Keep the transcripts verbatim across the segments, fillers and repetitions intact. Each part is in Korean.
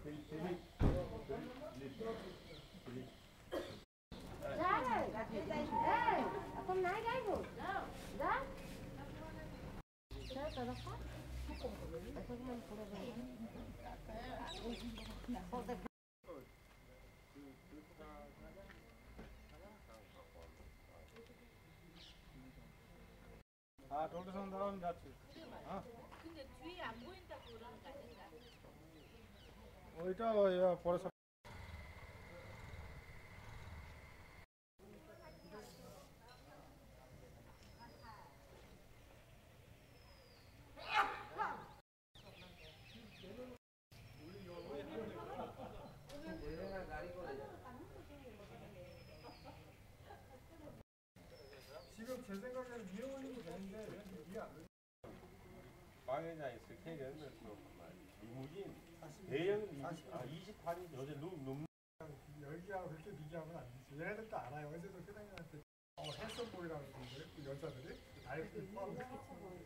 Không nãy đấy rồi. Đó. Đó, nó phát. 아, 돌도선 사람 যাচ্ছে. 아. 근데 뒤에 안 보인다고 그러는 거 아닌가? ওইটা ইয়া পরে সব 지금 제 생각에는 위에 올리면 되는데 왜 위에 안 올려? 방해장이 스케일이 얼마였어? 리무진 대형 리무진 아 이십팔 인치 어제 룸 룸. 여기하고 그렇게 비교하면 안 되지. 얘네들도 알아요. 어제도 회장님한테 어, 핸섬보이라고 그러는데 그 여자들이 다이어트 포함해서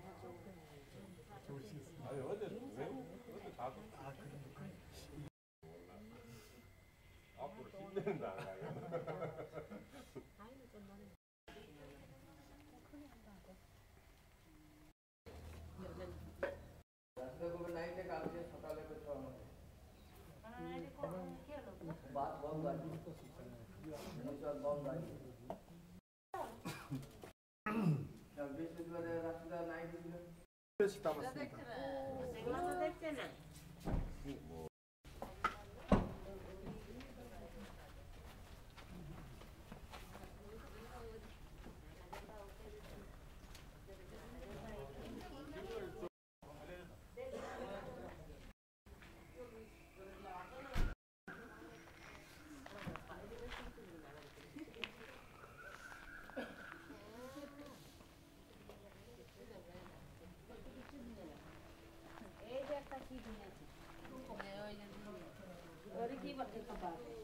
좋으시겠습니다. 아니 어제 왜 어제 다 아 그러니까 앞으로 힘낸다. নাইটে কালকে সকালে করতে হবে বাদ বন্ধ আছে বন্ধ আছে বৃহস্পতিবারে রাত্রিটা নাইট ছিল বেশি তামাসিকা সেগুলো দেখছে না এই যে একটা কি দিয়েছে ওই যে কি বলতে পারে